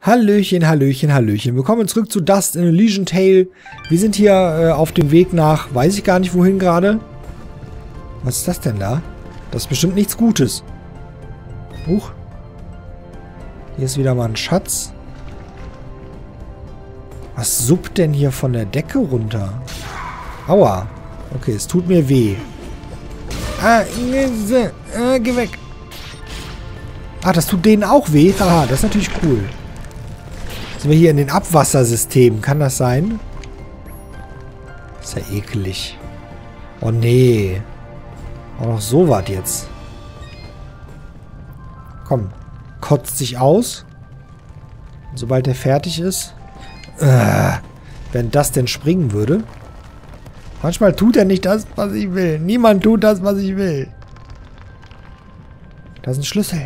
Hallöchen, Hallöchen, Hallöchen. Willkommen zurück zu Dust in Elysian Tale. Wir sind hier auf dem Weg nach, weiß ich gar nicht wohin gerade. Was ist das denn da? Das ist bestimmt nichts Gutes. Huch. Hier ist wieder mal ein Schatz. Was suppt denn hier von der Decke runter? Aua. Okay, es tut mir weh. Geh weg. Ah, das tut denen auch weh? Haha, das ist natürlich cool. Sind wir hier in den Abwassersystemen? Kann das sein? Ist ja eklig. Oh nee. Auch noch so was jetzt. Komm. Kotzt sich aus. Und sobald er fertig ist. Wenn das denn springen würde. Manchmal tut er nicht das, was ich will. Niemand tut das, was ich will. Da ist ein Schlüssel.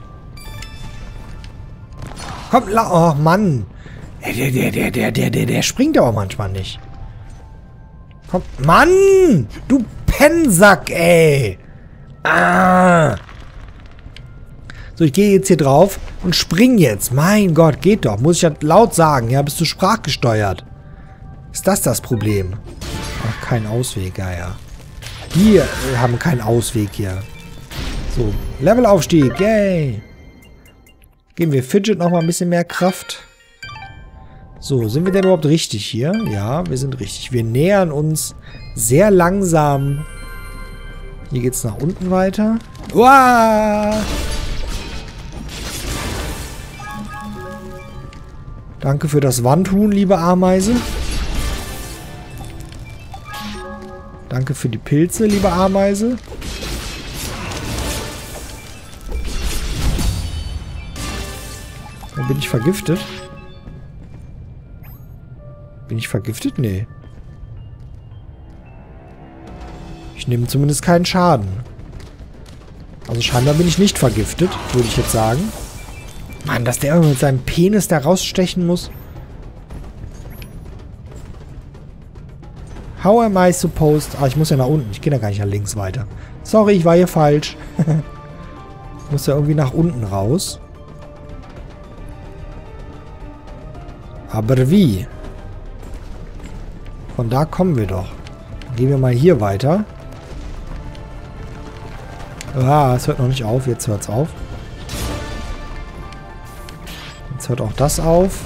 Komm, oh Mann. Der springt aber manchmal nicht. Komm, Mann! Du Pennsack, ey! Ah! So, ich gehe jetzt hier drauf und spring jetzt. Mein Gott, geht doch. Muss ich ja laut sagen. Ja, bist du sprachgesteuert. Ist das Problem? Ach, kein Ausweg, ja. Die haben keinen Ausweg hier. So, Levelaufstieg, yay! Geben wir Fidget nochmal ein bisschen mehr Kraft. So, sind wir denn überhaupt richtig hier? Ja, wir sind richtig. Wir nähern uns sehr langsam. Hier geht's nach unten weiter. Uah! Danke für das Wandhuhn, liebe Ameise. Danke für die Pilze, liebe Ameise. Bin ich vergiftet? Bin ich vergiftet? Nee. Ich nehme zumindest keinen Schaden. Also scheinbar bin ich nicht vergiftet, würde ich jetzt sagen. Mann, dass der immer mit seinem Penis da rausstechen muss. How am I supposed... Ah, ich muss ja nach unten. Ich gehe da gar nicht nach links weiter. Sorry, ich war hier falsch. Ich muss ja irgendwie nach unten raus. Aber wie? Von da kommen wir doch. Dann gehen wir mal hier weiter. Ah, es hört noch nicht auf. Jetzt hört es auf. Jetzt hört auch das auf.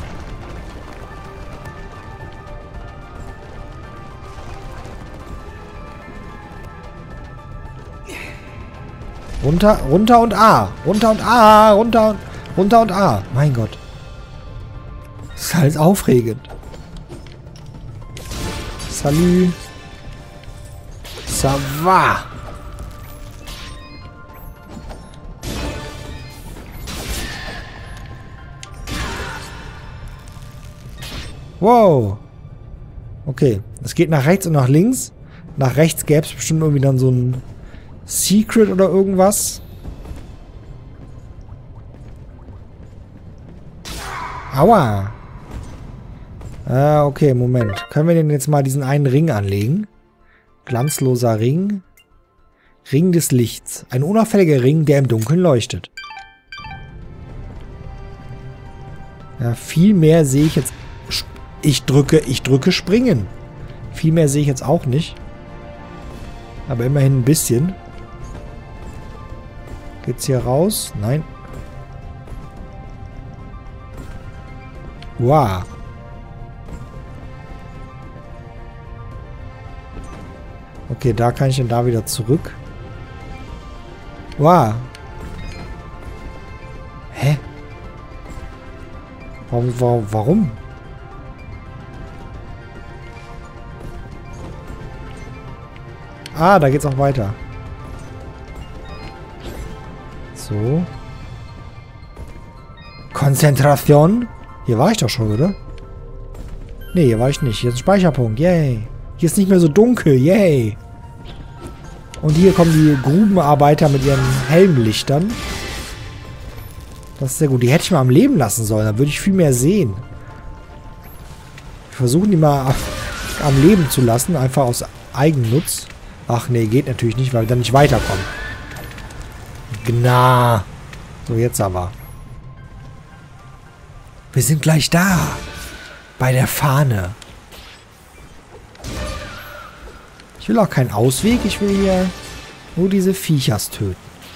Runter, runter und A. Runter und A. Runter und A. Mein Gott. Das ist alles aufregend. Salut. Ça va. Wow. Okay. Es geht nach rechts und nach links. Nach rechts gäbe es bestimmt irgendwie dann so ein Secret oder irgendwas. Aua. Okay, Moment. Können wir denn jetzt mal diesen einen Ring anlegen? Glanzloser Ring. Ring des Lichts. Ein unauffälliger Ring, der im Dunkeln leuchtet. Ja, viel mehr sehe ich jetzt... Ich drücke springen. Viel mehr sehe ich jetzt auch nicht. Aber immerhin ein bisschen. Geht's hier raus? Nein. Wow. Okay, da kann ich dann da wieder zurück. Wow. Hä? Warum? Ah, da geht's auch weiter. So. Konzentration. Hier war ich doch schon, oder? Nee, hier war ich nicht. Hier ist ein Speicherpunkt. Yay. Hier ist nicht mehr so dunkel. Yay. Und hier kommen die Grubenarbeiter mit ihren Helmlichtern. Das ist sehr gut. Die hätte ich mal am Leben lassen sollen. Dann würde ich viel mehr sehen. Wir versuchen die mal am Leben zu lassen. Einfach aus Eigennutz. Ach nee, geht natürlich nicht, weil wir dann nicht weiterkommen. Gna. So, jetzt aber. Wir sind gleich da. Bei der Fahne. Ich will auch keinen Ausweg. Ich will hier nur diese Viechers töten.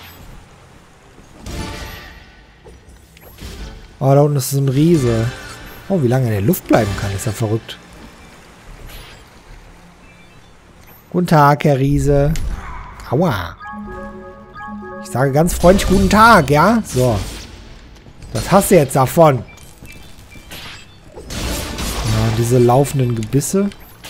Oh, da unten ist so ein Riese. Oh, wie lange er in der Luft bleiben kann, ist ja verrückt. Guten Tag, Herr Riese. Aua. Ich sage ganz freundlich guten Tag, ja? So. Was hast du jetzt davon? Ja, diese laufenden Gebisse.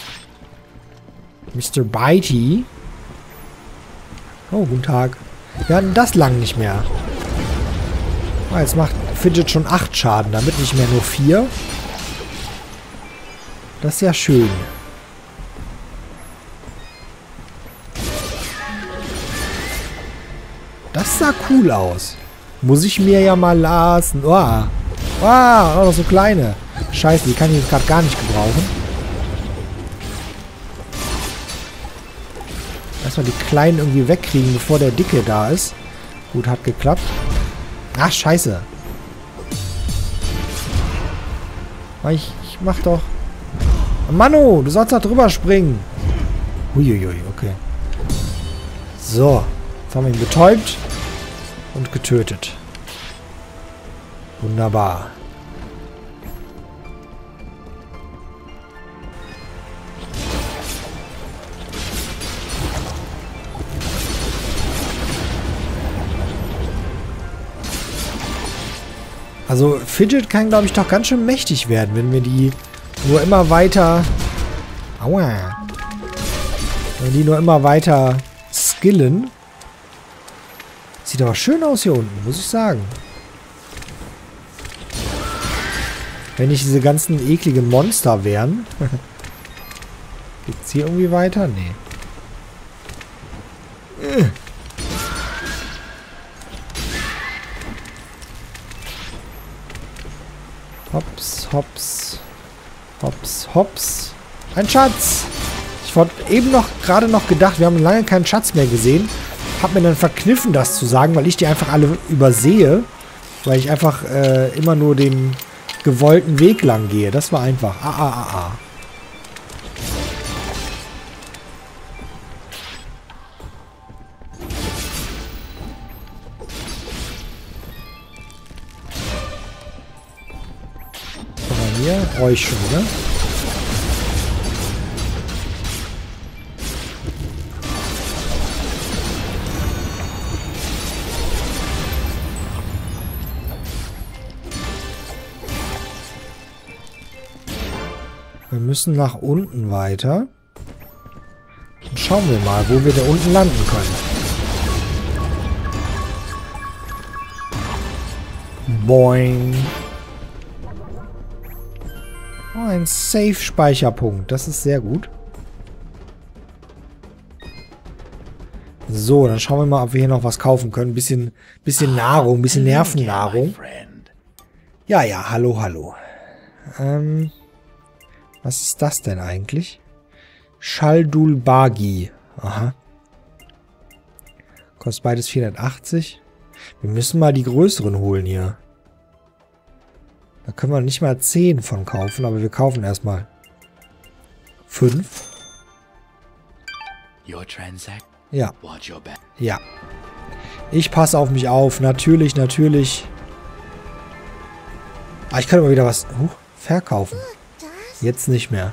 Mr. Bitey. Oh, guten Tag. Wir hatten das lang nicht mehr. Oh, jetzt macht Fidget schon 8 Schaden, damit nicht mehr nur 4. Das ist ja schön. Das sah cool aus. Muss ich mir ja mal lassen. Oh, auch noch so kleine. Scheiße, die kann ich jetzt gerade gar nicht gebrauchen. Erstmal die Kleinen irgendwie wegkriegen, bevor der Dicke da ist. Gut, hat geklappt. Ach, scheiße. Ich mach doch... Manu, du sollst da drüber springen. Uiuiui, okay. So. Jetzt haben wir ihn betäubt und getötet. Wunderbar. Also Fidget kann, glaube ich, doch ganz schön mächtig werden, wenn wir die nur immer weiter... Aua. Wenn wir die nur immer weiter skillen. Sieht aber schön aus hier unten, muss ich sagen. Wenn nicht diese ganzen ekligen Monster wären. Geht's hier irgendwie weiter? Nee. Hops, hops. Hops, hops. Ein Schatz! Ich habe eben gerade noch gedacht, wir haben lange keinen Schatz mehr gesehen. Hab mir dann verkniffen, das zu sagen, weil ich die einfach alle übersehe. Weil ich einfach immer nur den gewollten Weg lang gehe. Das war einfach. Hier, euch schon wieder. Wir müssen nach unten weiter. Und schauen wir mal, wo wir da unten landen können. Boing. Oh, ein Safe-Speicherpunkt. Das ist sehr gut. So, dann schauen wir mal, ob wir hier noch was kaufen können. Bisschen Nahrung, bisschen Nervennahrung. Ja, hallo, hallo. Was ist das denn eigentlich? Schaldulbagi. Aha. Kostet beides 480. Wir müssen mal die größeren holen hier. Da können wir nicht mal 10 von kaufen, aber wir kaufen erstmal 5. Ja. Ja. Ich passe auf mich auf. Natürlich, natürlich. Ah, ich kann aber wieder was verkaufen. Jetzt nicht mehr.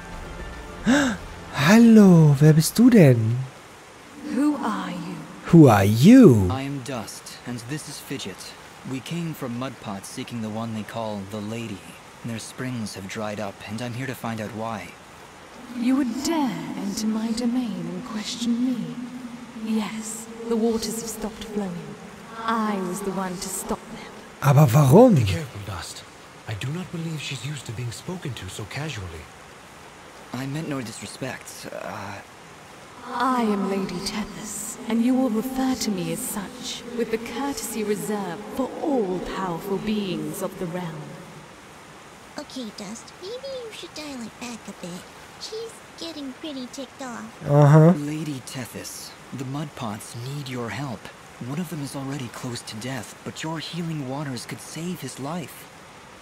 Hallo, wer bist du denn? Who are you? Who are you? I am Dust, and this is Fidget. We came from Mudpot seeking the one they call the Lady. Their springs have dried up, and I'm here to find out why. You would dare enter my domain and question me? Yes, the waters have stopped flowing. I was the one to stop them. Aber warum? Be careful, Dust. I do not believe she's used to being spoken to so casually. I meant no disrespect. I am Lady Tethys, and you will refer to me as such, with the courtesy reserved for all powerful beings of the realm. Okay, Dust, maybe you should dial it back a bit. She's getting pretty ticked off. Lady Tethys, the Mudpots need your help. One of them is already close to death, but your healing waters could save his life.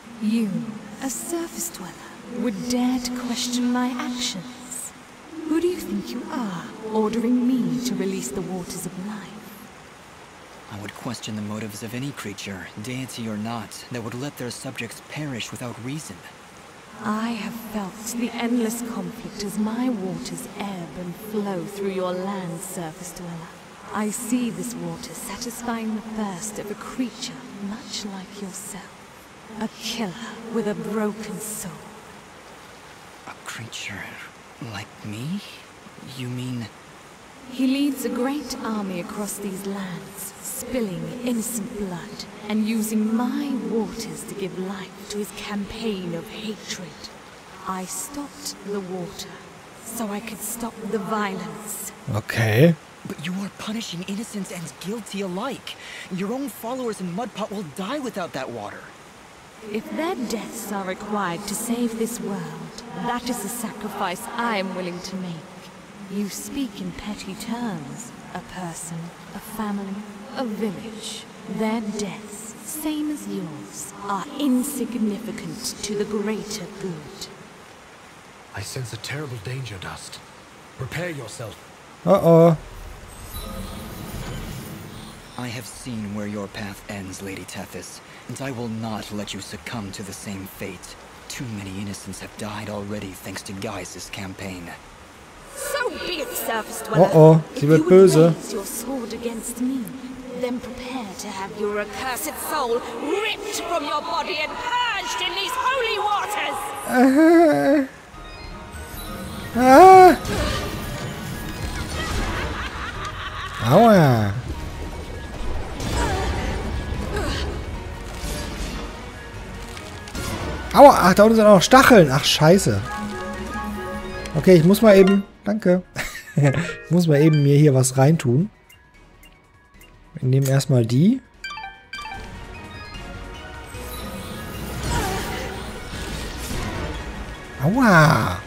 You, a surface dweller, would dare to question my actions? Who do you think you are, ordering me to release the waters of life? I would question the motives of any creature, deity or not, that would let their subjects perish without reason. I have felt the endless conflict as my waters ebb and flow through your land, surface dweller. I see this water satisfying the thirst of a creature much like yourself. A killer with a broken soul. A creature like me? You mean... He leads a great army across these lands, spilling innocent blood, and using my waters to give life to his campaign of hatred. I stopped the water, so I could stop the violence. Okay. But you are punishing innocents and guilty alike. Your own followers in Mudpot will die without that water. If their deaths are required to save this world, that is a sacrifice I am willing to make. You speak in petty terms. A person, a family, a village. Their deaths, same as yours, are insignificant to the greater good. I sense a terrible danger, Dust. Prepare yourself. Uh-oh. I have seen where your path ends, Lady Tethys, and I will not let you succumb to the same fate. Too many innocents have died already thanks to Gaius' campaign. So be it, surface dweller. Oh, sie wird böse. Raise your sword against me, then prepare to have your accursed soul ripped from your body and purged in these holy waters. Aua. Aua, ach, da unten sind auch noch Stacheln. Ach, scheiße. Okay, ich muss mal eben... Danke. Ich muss mal eben mir hier was reintun. Wir nehmen erstmal die. Aua.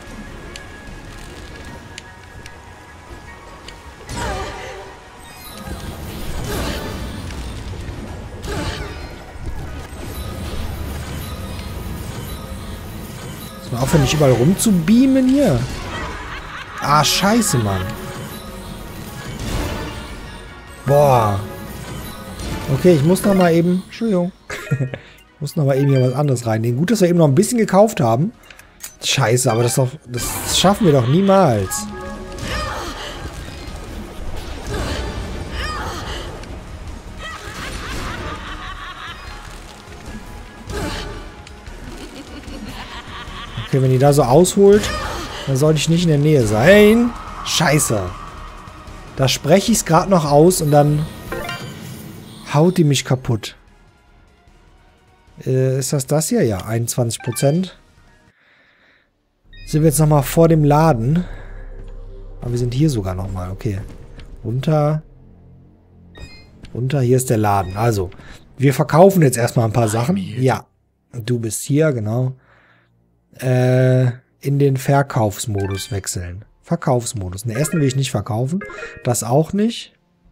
Muss man aufhören, nicht überall rumzubeamen hier. Ah, scheiße, Mann. Boah. Okay, ich muss noch mal eben... Entschuldigung. Ich muss noch mal eben hier was anderes reinnehmen. Gut, dass wir eben noch ein bisschen gekauft haben. Scheiße, aber das schaffen wir doch niemals. Okay, wenn die da so ausholt, dann sollte ich nicht in der Nähe sein. Scheiße. Da spreche ich es gerade noch aus und dann haut die mich kaputt. Ist das hier? Ja, 21%. Sind wir jetzt nochmal vor dem Laden. Aber wir sind hier sogar nochmal. Okay. Runter. Runter, hier ist der Laden. Also, wir verkaufen jetzt erstmal ein paar Sachen. Ja, du bist hier, genau. In den Verkaufsmodus wechseln. Verkaufsmodus. Den ersten will ich nicht verkaufen. Das auch nicht.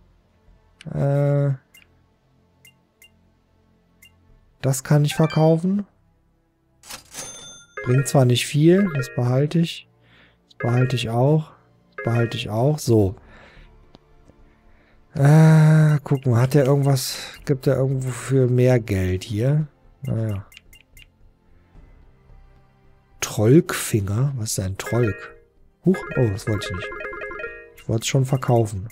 Das kann ich verkaufen. Bringt zwar nicht viel. Das behalte ich. Das behalte ich auch. Das behalte ich auch. So. Gucken, hat der irgendwas... Gibt er irgendwo für mehr Geld hier? Naja. Trollkfinger? Was ist ein Trollk? Huch, oh, das wollte ich nicht. Ich wollte es schon verkaufen.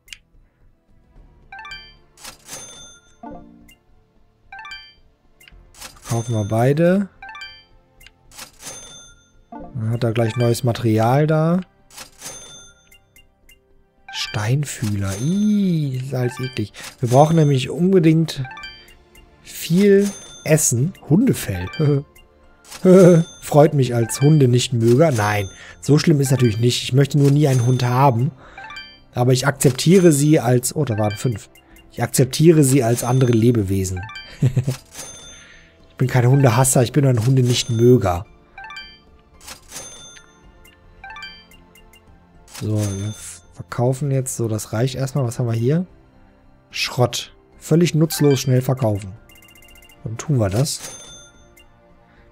Kaufen wir beide. Dann hat er gleich neues Material da. Steinfühler. Ih, ist alles eklig. Wir brauchen nämlich unbedingt viel Essen. Hundefell. Freut mich als Hunde-Nichtmöger. Nein, so schlimm ist natürlich nicht. Ich möchte nur nie einen Hund haben. Aber ich akzeptiere sie als... Oh, da waren 5. Ich akzeptiere sie als andere Lebewesen. Ich bin kein Hundehasser, ich bin ein Hunde-Nichtmöger. So, wir verkaufen jetzt so, das reicht erstmal. Was haben wir hier? Schrott. Völlig nutzlos schnell verkaufen. Dann tun wir das.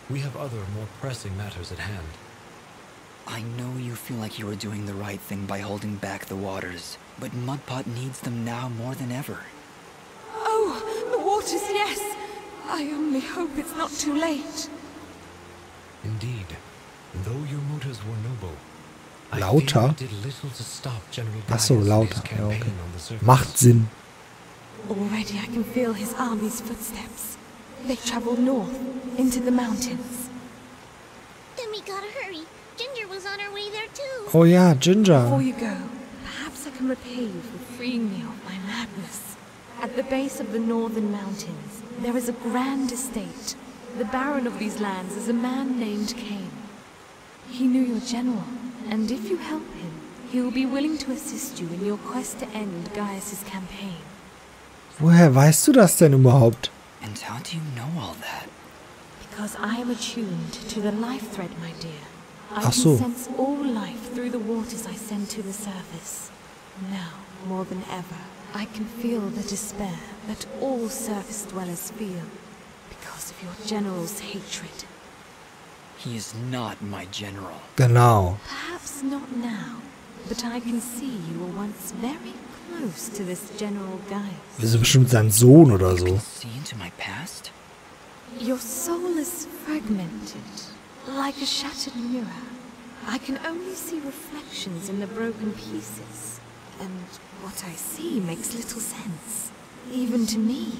We have other, more pressing matters at hand. I know you feel like you are doing the right thing by holding back the waters, but Mudpot needs them now more than ever. Oh, the waters, yes. I only hope it's not too late. Indeed, though your motives were noble, I Lauter? fear you did little to stop General Ach so, Gaius in his lauter. Ja, campaign okay. on the surface. Macht Sinn. Already I can feel his army's footsteps. They travel north, into the mountains. Then we gotta hurry. Ginger was on her way there too. Oh ja, Ginger. Before you go, perhaps I can repay you for freeing me of my madness. At the base of the northern mountains, there is a grand estate. The baron of these lands is a man named Cain. He knew your general, and if you help him, he will be willing to assist you in your quest to end Gaius' campaign. Woher weißt du das denn überhaupt? And how do you know all that? Because I am attuned to the life thread, my dear. I Ach so. can sense all life through the waters I send to the surface. Now, more than ever, I can feel the despair that all surface dwellers feel because of your general's hatred. He is not my general. Genau. Perhaps not now, but I can see you were once very close to this General Gaius. Wir sind bestimmt sein Sohn oder so. See into my past? Your soul is fragmented, like a shattered mirror. I can only see reflections in the broken pieces, and what I see makes little sense, even to me.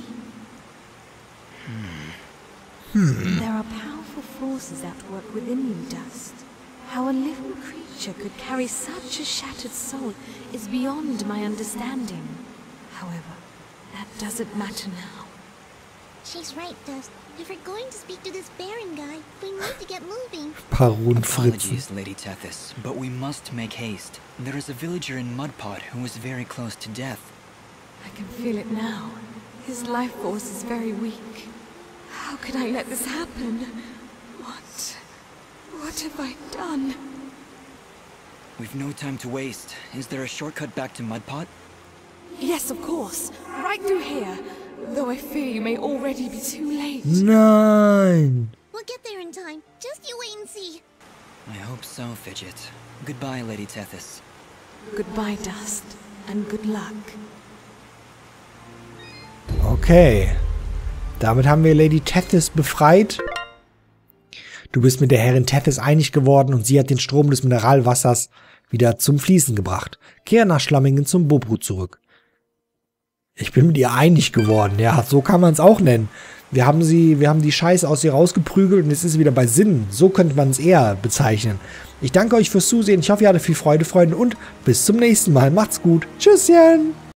There are powerful forces at work within you, Dust. How a living creature could carry such a shattered soul is beyond my understanding. However, that doesn't matter now. She's right, Dust. If we're going to speak to this Baron guy, we need to get moving. Parunfritzen. Apologies, Lady Tethys, but we must make haste. There is a villager in Mudpot who is very close to death. I can feel it now. His life force is very weak. How could I let this happen? What have I done? We've no time to waste. Is there a shortcut back to Mudpot? Yes, of course. Right through here. Though I fear you may already be too late. Nein. We'll get there in time. Just you wait and see. I hope so, Fidget. Goodbye, Lady Tethys. Goodbye, Dust. And good luck. Okay. Damit haben wir Lady Tethys befreit. Du bist mit der Herrin Tethys einig geworden und sie hat den Strom des Mineralwassers wieder zum Fließen gebracht. Kehre nach Schlammingen zum Bobru zurück. Ich bin mit ihr einig geworden. Ja, so kann man es auch nennen. Wir haben die Scheiße aus ihr rausgeprügelt und jetzt ist sie wieder bei Sinnen. So könnte man es eher bezeichnen. Ich danke euch fürs Zusehen. Ich hoffe, ihr hattet viel Freude, Freunde, und bis zum nächsten Mal. Macht's gut. Tschüsschen.